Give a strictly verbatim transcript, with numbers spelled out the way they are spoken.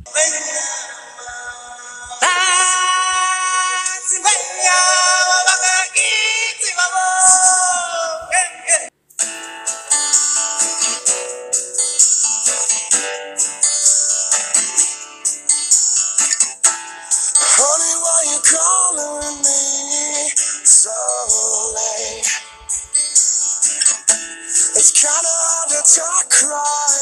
Honey, why you calling me so late? It's kinda hard to talk right